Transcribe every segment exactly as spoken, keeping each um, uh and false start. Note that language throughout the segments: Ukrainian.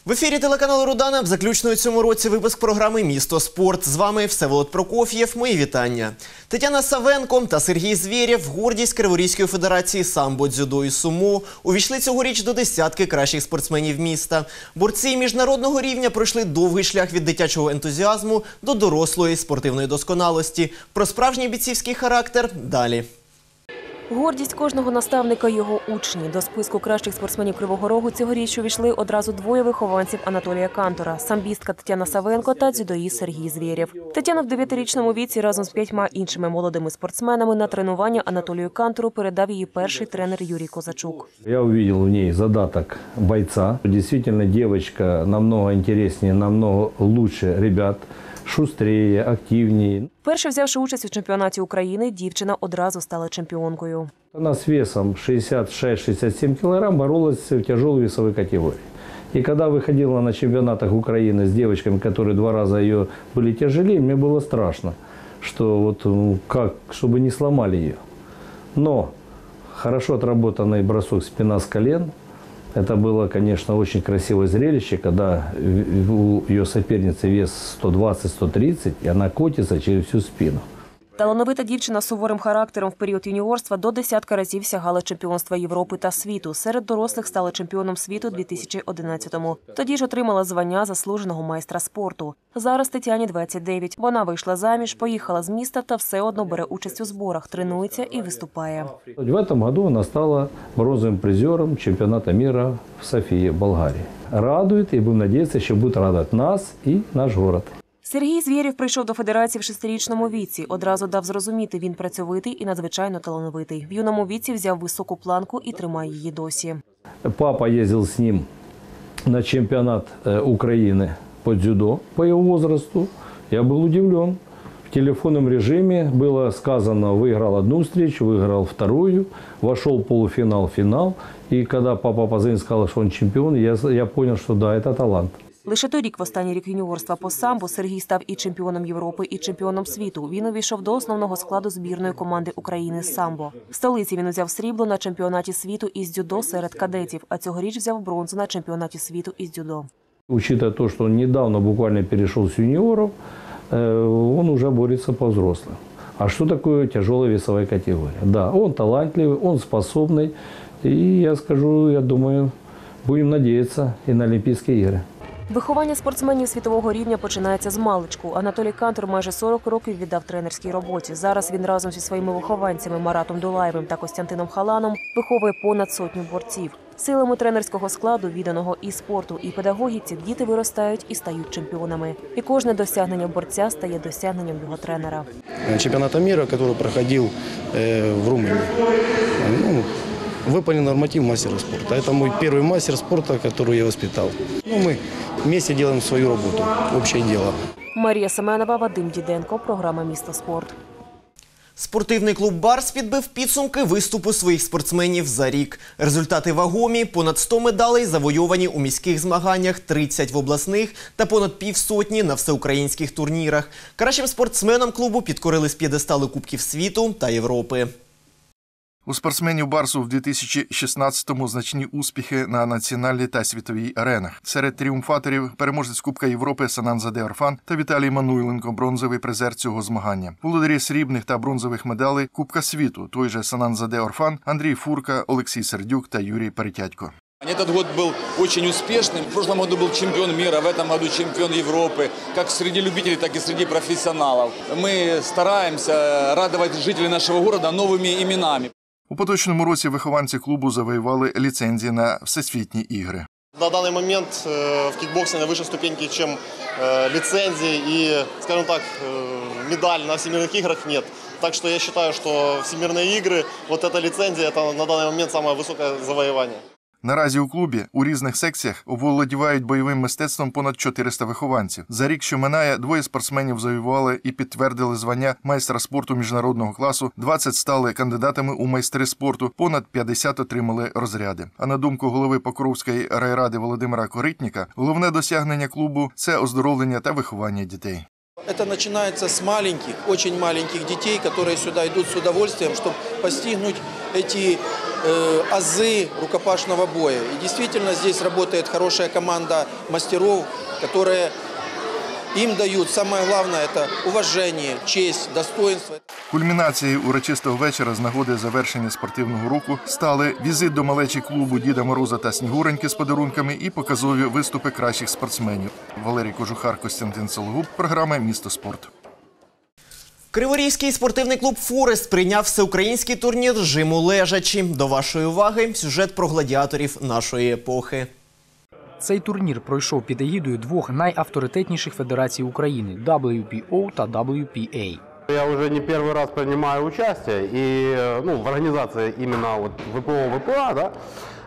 В ефірі телеканалу «Рудана» заключно у цьому році випуск програми «Місто спорт». З вами Всеволод Прокоф'єв. Мої вітання. Тетяна Савенко та Сергій Звєрєв, гордість Криворізької федерації самбо, дзюдо і сумо, увійшли цьогоріч до десятки кращих спортсменів міста. Борці міжнародного рівня пройшли довгий шлях від дитячого ентузіазму до дорослої спортивної досконалості. Про справжній бійцівський характер – далі. Гордість кожного наставника – його учні. До списку кращих спортсменів Кривого Рогу цьогоріч увійшли одразу двоє вихованців Анатолія Кантора – самбістка Тетяна Савенко та дзюдоїст Сергій Звєрєв. Тетяна в дев'ятирічному віці разом з п'ятьма іншими молодими спортсменами на тренування Анатолію Кантору передав її перший тренер Юрій Козачук. Я увидел в ней задаток бойца. Действительно, девочка намного интереснее, намного лучше ребят. Шустрее, активнее. Перше взявши участь у чемпіонаті України, дівчина одразу стала чемпіонкою. Она с весом шестьдесят шесть — шестьдесят семь килограмм боролась в тяжелой весовой категории. И когда выходила на чемпионатах Украины с девочками, которые два раза ее были тяжелее, мне было страшно, что вот ну, как, чтобы не сломали ее. Но хорошо отработанный бросок спина с колен. Это было, конечно, очень красивое зрелище, когда у ее соперницы вес сто двадцать — сто тридцать, и она котится через всю спину. Талановита дівчина з суворим характером в період юніорства до десятка разів сягала чемпіонства Європи та світу. Серед дорослих стала чемпіоном світу у дві тисячі одинадцятому. Тоді ж отримала звання заслуженого майстра спорту. Зараз Тетяні двадцять дев'ять. Вона вийшла заміж, поїхала з міста та все одно бере участь у зборах, тренується і виступає. В этом году она стала бронзовым призером чемпионата мира в Софии, Болгарии. Радует и будем надеяться, что будет радовать нас и наш город. Сергій Звєрєв прийшов до федерації в шестирічному віці. Одразу дав зрозуміти, він працьовитий і надзвичайно талановитий. В юному віці взяв високу планку і тримає її досі. Папа ездил с ним на чемпионат Украины по дзюдо по его возрасту. Я был удивлен. В телефонном режиме было сказано, выиграл одну встречу, выиграл вторую, вошел в полуфинал, финал. И когда папа позвонил, сказал, что он чемпион, я, я понял, что да, это талант. Лише торік, в останній рік юніорства по самбо, Сергій став і чемпіоном Європи, і чемпіоном світу. Він увійшов до основного складу збірної команди України з самбо. В столиці він узяв срібло на чемпіонаті світу із дзюдо серед кадетів, а цьогоріч взяв бронзу на чемпіонаті світу із дзюдо. Учитывая то, что он недавно буквально перешел с юниоров, он уже борется по взрослым. А что такое тяжелая весовая категория? Да, он талантливый, он способный. И я скажу, я думаю, будем надеяться и на Олимпийские игры. Виховання спортсменів світового рівня починається з маличку. Анатолій Кантор майже сорок років віддав тренерській роботі. Зараз він разом зі своїми вихованцями Маратом Дулаєвим та Костянтином Халаном виховує понад сотню борців. Силами тренерського складу, відданого і спорту, і педагогіці, діти виростають і стають чемпіонами. І кожне досягнення борця стає досягненням його тренера. Чемпіонат світу, який проходив в Румунії, ну, выполнен норматив мастера спорта. Это мой первый мастер спорта, который я воспитал. Ну, мы вместе делаем свою работу, общее дело. Марія Семенова, Вадим Діденко, програма «Місто спорт». Спортивний клуб «Барс» підбив підсумки виступу своїх спортсменів за рік. Результати вагомі – понад сто медалей завойовані у міських змаганнях, тридцять в обласних та понад півсотні на всеукраїнських турнірах. Кращим спортсменам клубу підкорили з п'єдестали Кубків світу та Європи. У спортсменів «Барсу» в дві тисячі шістнадцятому значні успіхи на національній та світовій аренах. Серед тріумфаторів – переможець Кубка Європи Санан-Заде Орфан та Віталій Мануйленко – бронзовий призер цього змагання. Володарі срібних та бронзових медалей Кубка світу – той же Санан-Заде Орфан, Андрій Фурка, Олексій Сердюк та Юрій Перетядько. Этот год был очень успешным. В прошлом году был чемпион мира, в этом году чемпион Европы, как среди любителей, так и среди профессионалов. Мы стараемся радовать жителей нашего города новыми именами. У поточному році вихованці клубу завоювали ліцензії на всесвітні ігри. На данный момент в кикбоксе на выше ступеньки, чем лицензии и, скажем так, медаль на всемирных играх нет. Так что я считаю, что всемирные игры, вот эта лицензия, это на данный момент самое высокое завоевание. Наразі у клубі у різних секціях оволодівають бойовим мистецтвом понад чотириста вихованців. За рік, що минає, двоє спортсменів завоювали і підтвердили звання майстра спорту міжнародного класу, двадцять стали кандидатами у майстри спорту, понад п'ятдесят отримали розряди. А на думку голови Покровської райради Володимира Коритніка, головне досягнення клубу – це оздоровлення та виховання дітей. Это начинается с маленьких, очень маленьких детей, которые сюда идут с удовольствием, чтобы постигнуть эти э, азы рукопашного боя. И действительно здесь работает хорошая команда мастеров, которые им дают, самое главное, это уважение, честь, достоинство. Кульмінацією урочистого вечора з нагоди завершення спортивного року стали візит до малечі клубу Діда Мороза та Снігуреньки з подарунками і показові виступи кращих спортсменів. Валерій Кожухар, Костянтин Сологуб, програма «Місто спорт». Криворізький спортивний клуб «Форест» прийняв всеукраїнський турнір з жиму лежачі. До вашої уваги сюжет про гладіаторів нашої епохи. Цей турнір пройшов під егідою двох найавторитетніших федерацій України – дабл ю пі о та дабл ю пі ей. Я уже не первый раз принимаю участие и, ну, в организации именно вот вэ пэ о вэ пэ а, да,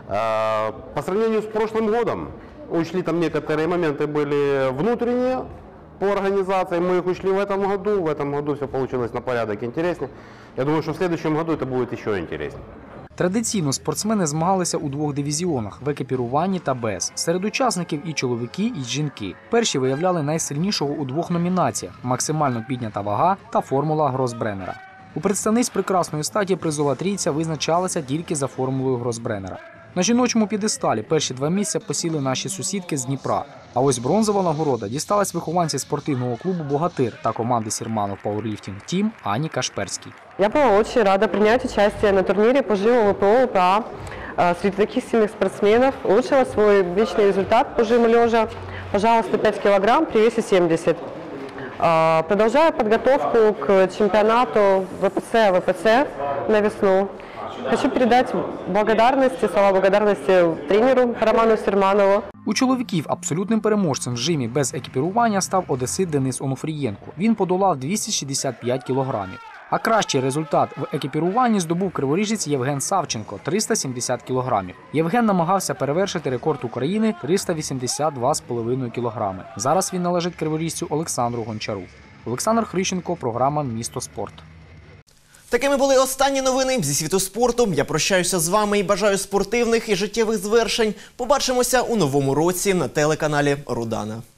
э, по сравнению с прошлым годом, учли там некоторые моменты были внутренние по организации, мы их учли в этом году, в этом году все получилось на порядок интереснее. Я думаю, что в следующем году это будет еще интереснее. Традиційно спортсмени змагалися у двох дивізіонах – в екіпіруванні та без. Серед учасників і чоловіки, і жінки. Перші виявляли найсильнішого у двох номінаціях – максимально піднята вага та формула Гросбреннера. У представниць прекрасної статі призова трійця визначалася тільки за формулою Гросбреннера. На жіночому п'єдесталі перші два місця посіли наші сусідки з Дніпра. А ось бронзова нагорода дісталась вихованці спортивного клубу «Богатир» та команди Сірманов Пауерліфтинг Тім Ані Кашперській. Я была очень рада принять участие на турнире по жиму вэ пэ о вэ пэ а. Среди таких сильных спортсменов улучшила свой личный результат по жиму лежа. Пожала сто пять килограмм при весе семьдесят. Продолжаю подготовку к чемпионату вэ пэ цэ вэ пэ цэ на весну. Хочу передать благодарности, слова благодарности тренеру Роману Сірманову. У чоловіків абсолютним переможцем в жимі без екіпірування став одесит Денис Онуфрієнко. Він подолав двісті шістдесят п'ять кілограмів. А кращий результат в екіпіруванні здобув криворіжець Євген Савченко – триста сімдесят кілограмів. Євген намагався перевершити рекорд України – триста вісімдесят два з половиною кілограми. Зараз він належить криворіжцю Олександру Гончару. Олександр Хрищенко, програма «Місто спорт». Такими були останні новини зі світу спорту. Я прощаюся з вами і бажаю спортивних і життєвих звершень. Побачимося у новому році на телеканалі «Рудана».